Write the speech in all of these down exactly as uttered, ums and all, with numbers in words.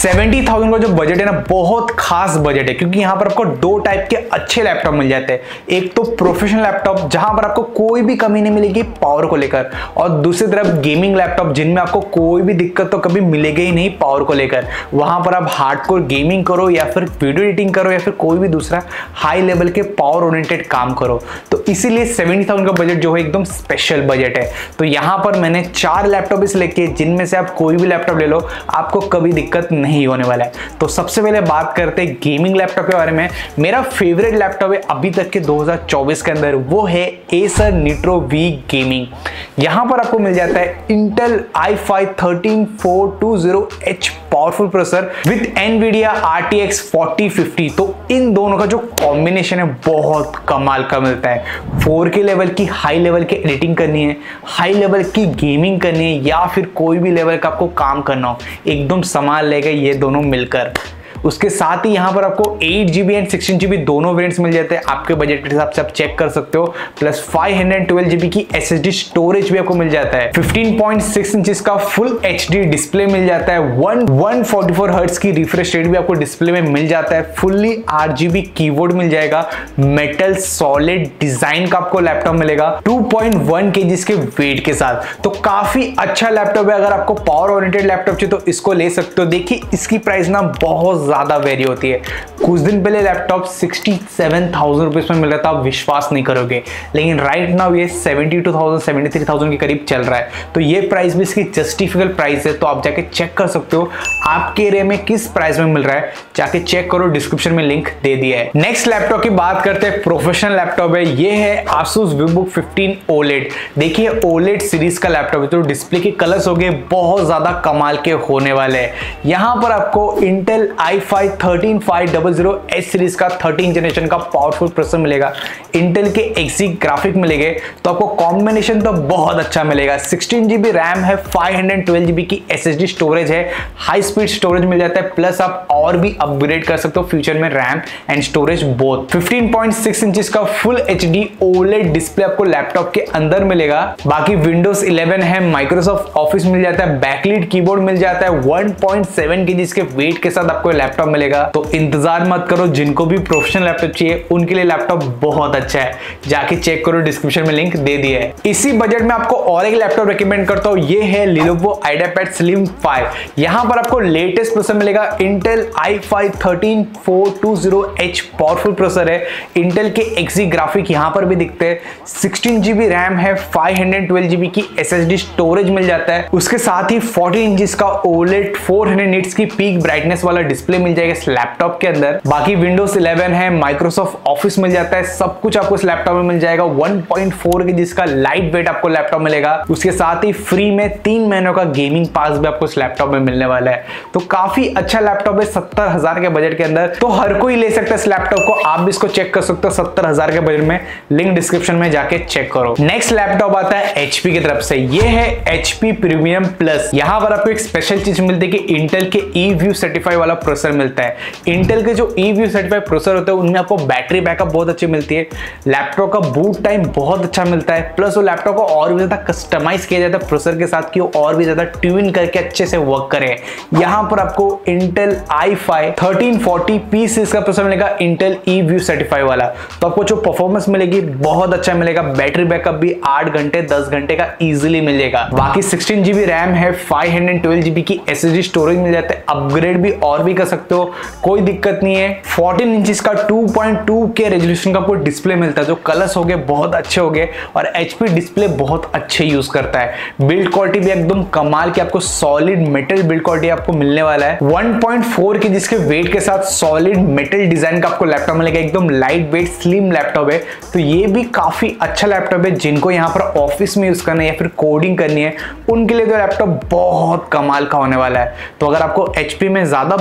Seventy thousand का जो budget है ना, बहुत खास बजट है, क्योंकि यहाँ पर आपको दो टाइप के अच्छे लैपटॉप मिल जाते हैं। एक तो प्रोफेशनल लैपटॉप जहां पर आपको कोई भी कमी नहीं मिलेगी पावर को लेकर, और दूसरी तरफ गेमिंग लैपटॉप जिनमें आपको कोई भी दिक्कत तो कभी मिलेगी ही नहीं पावर को लेकर। वहां पर आप हार्डकोर गेमिंग करो या फिर वीडियो एडिटिंग करो या फिर कोई भी दूसरा हाई लेवल के पावर ओरिएंटेड काम करो, तो इसीलिए सेवेंटी थाउजेंड का बजट जो है एकदम स्पेशल बजट है। तो यहाँ पर मैंने चार लैपटॉप इस लेके, जिनमें से आप कोई भी लैपटॉप ले लो, आपको कभी दिक्कत नहीं होने वाला है। तो सबसे पहले बात करते हैं गेमिंग लैपटॉप के बारे में। मेरा फेवरेट लैपटॉप है अभी तक के दो हज़ार चौबीस के अंदर, वो है Acer Nitro V Gaming। यहां पर आपको मिल जाता है Intel i five thirteen four twenty H powerful processor with Nvidia R T X forty fifty. तो इन दोनों का जो कॉम्बिनेशन है बहुत कमाल का मिलता है। फोर के लेवल की हाई लेवल की एडिटिंग करनी है, हाई लेवल की गेमिंग करनी है, या फिर कोई भी लेवल का आपको काम करना हो, एकदम संभाल लेगा ये दोनों मिलकर। उसके साथ ही यहाँ पर आपको eight G B and sixteen G B दोनों वेरिएंट्स मिल जाते हैं, आपके बजट के हिसाब से आप चेक कर सकते हो। Plus five hundred twelve G B की एस एस डी स्टोरेज भी आपको मिल जाता है। फिफ्टीन पॉइंट सिक्स इंचेस का फुल एच डी डिस्प्ले मिल जाता है। वन फोर्टी फोर हर्ट्ज की रिफ्रेश रेट भी आपको डिस्प्ले में मिल जाता है। Fully R G B keyboard मिल जाएगा। मेटल सॉलिड डिजाइन का आपको लैपटॉप मिलेगा टू पॉइंट वन केजीज के वेट के साथ। तो काफी अच्छा लैपटॉप है। अगर आपको पावर ओरिएंटेड लैपटॉप चाहिए तो इसको ले सकते हो। देखिए इसकी प्राइस ना बहुत ज्यादा वेरी होती है। कुछ दिन पहले laptop sixty seven thousand rupees में मिल रहा था, आप विश्वास नहीं करोगे, लेकिन राइट नाउ ये seventy two thousand seventy three thousand के करीब चल रहा है। तो ये प्राइस भी इसकी जस्टिफिकल प्राइस है, तो आप जाके चेक कर सकते हो आपके एरिया में किस प्राइस में मिल रहा है, जाके चेक करो, डिस्क्रिप्शन में लिंक दे दिया है। नेक्स्ट लैपटॉप की बात करते हैं, प्रोफेशनल लैपटॉप है, ये है Asus VivoBook फिफ्टीन ओलेड। देखिए ओलेड सीरीज का लैपटॉप है, तो डिस्प्ले के कलर्स हो गए बहुत ज्यादा कमाल के होने वाले हैं। यहां पर आपको Intel i five thirteen five hundred H series का थर्टीन जनरेशन का पावरफुल प्रोसेसर मिलेगा। इंटेल के एक्सी ग्राफिक मिलेंगे, तो आपको कॉम्बिनेशन तो बहुत अच्छा मिलेगा। सिक्सटीन जी बी रैम है, five hundred twelve G B की एस एस डी स्टोरेज है, हाई स्पीड स्टोरेज मिल जाता है। प्लस आप और भी अपग्रेड कर सकते हो फ्यूचर में RAM and storage both. Fifteen point six inches का full H D OLED display आपको लैपटॉप के अंदर मिलेगा। बाकी विंडोज इलेवन है, माइक्रोसॉफ्ट ऑफिस मिल जाता है, बैकलिट कीबोर्ड मिल जाता है। वन पॉइंट सेवन केजीज के वेट के साथ आपको लैपटॉप मिलेगा। तो इंतजार मत करो, जिनको भी प्रोफेशनल लैपटॉप चाहिए उनके लिए लैपटॉप बहुत अच्छा है, जाके चेक करो, डिस्क्रिप्शन में लिंक दे दिया है। इसी बजट में आपको और एक लैपटॉप रेकमेंड करता हूं, ये है Lenovo IdeaPad Slim फाइव। यहां पर आपको लेटेस्ट प्रोसेसर मिलेगा, Intel i five thirteen four twenty H powerful processor है। Intel के एक्सी ग्राफिक यहां पर भी दिखते हैं। सिक्सटीन जी बी रैम है, five hundred twelve G B की एस एस डी स्टोरेज मिल जाता है। उसके साथ ही फोर्टीन इंचेस का ओलेड फोर हंड्रेड निट्स की पीक ब्राइटनेस वाला डिस्प्ले मिल जाएगा इस लैपटॉप के अंदर। बाकी विंडोज इलेवन है, माइक्रोसॉफ्ट ऑफिस मिल जाता है, सब कुछ आपको इस लैपटॉप में मिल जाएगा। वन पॉइंट फोर के जिसका लाइट वेट आपको लैपटॉप मिलेगा। उसके साथ ही फ्री में तीन महीनों का गेमिंग पास भी आपको इस लैपटॉप में मिलने वाला है। तो काफी अच्छा लैपटॉप है सत्तर हजार के बजट के अंदर, तो हर कोई ले सकता है इस लैपटॉप को। आप भी इसको चेक कर सकते हो सत्तर हजार के बजट में, लिंक डिस्क्रिप्शन में जाके चेक करो। नेक्स्ट लैपटॉप आता है एचपी की तरफ से, ये है एचपी प्रीमियम प्लस। यहाँ पर आपको एक स्पेशल चीज मिलती है कि इंटेल के ई व्यू सर्टिफाई वाला प्रोसेसर मिलता है। इंटेल के जो ई व्यू सर्टिफाइड प्रोसेसर होते हैं उनमें आपको बैटरी बैकअप बहुत अच्छी मिलती है, लैपटॉप का बूट टाइम बहुत अच्छा मिलता है। प्लस वो लैपटॉप को और भी ज्यादा कस्टमाइज किया जाता है प्रोसेसर के साथ कि वो और भी ज्यादा ट्यून करके अच्छे से वर्क करे। यहाँ पर आपको Intel i five thirteen forty P series का प्रोसेसर मिलेगा, Intel ई व्यू सर्टिफाई वाला। तो आपको जो परफॉर्मेंस मिलेगी बहुत अच्छा मिलेगा, बैटरी बैकअप भी आठ घंटे दस घंटे का इजीली मिलेगा। बाकी सिक्सटीन जी बी रैम है, five hundred twelve G B की एस एस डी स्टोरेज मिल जाता है, अपग्रेड भी और भी कर सकते हो, कोई दिक्कत नहीं है। फोर्टीन इंचेस का two point two K resolution का आपको डिस्प्ले मिलता है, जो कलर्स हो गए बहुत अच्छे हो गए, और एचपी डिस्प्ले बहुत अच्छे यूज करता है। बिल्ड क्वालिटी भी एकदम कमाल की, आपको सॉलिड मेटल बिल्ड क्वालिटी आपको मिलने वाला है। वन पॉइंट फोर के जिसके वेट के साथ सॉलिड मेटल डिजाइन का आपको लैपटॉप मिलेगा, एकदम लाइट वेट स्लिम लैपटॉप है। तो ये भी काफी अच्छा लैपटॉप है, जिनको यहाँ पर ऑफिस में यूज करना है या फिर कोडिंग करनी है उनके लिए तो लैपटॉप बहुत कमाल का होने वाला है। तो अगर आपको एचपी में ज्यादा भरोसा है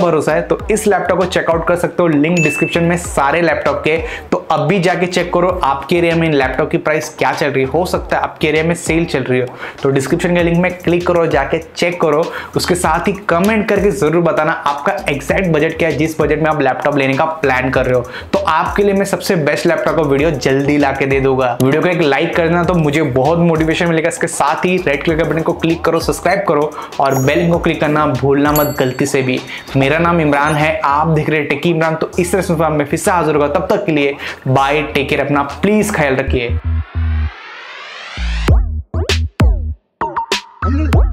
तो इस लैपटॉप को चेकआउट कर सकते हो, लिंक डिस्क्रिप्शन में सारे लैपटॉप के। तो अभी जाके चेक करो आपके एरिया में इन लैपटॉप की प्राइस क्या चल रही है, हो सकता है आपके एरिया में सेल चल रही हो। तो डिस्क्रिप्शन के लिंक में क्लिक करो, जाके चेक करो। उसके साथ ही कमेंट करके जरूर बताना आपका एग्जैक्ट बजट क्या है, जिस बजट में आप लैपटॉप लेने का प्लान कर रहे हो। तो आपके लिए मैं सबसे बेस्ट लैपटॉप का वीडियो जल्दी ला के दे दूंगा। वीडियो को एक लाइक कर देना तो मुझे बहुत मोटिवेशन मिलेगा। इसके साथ ही रेड कलर के बटन को क्लिक करो, सब्सक्राइब करो और बेल को क्लिक करना भूलना मत गलती से भी। मेरा नाम इमरान है, आप देख रहे हैं टेकी इमरान। तो इस तरह से मैं फिर से हाजिर होगा, तब तक के लिए बाय, टेक केयर, अपना प्लीज ख्याल रखिए।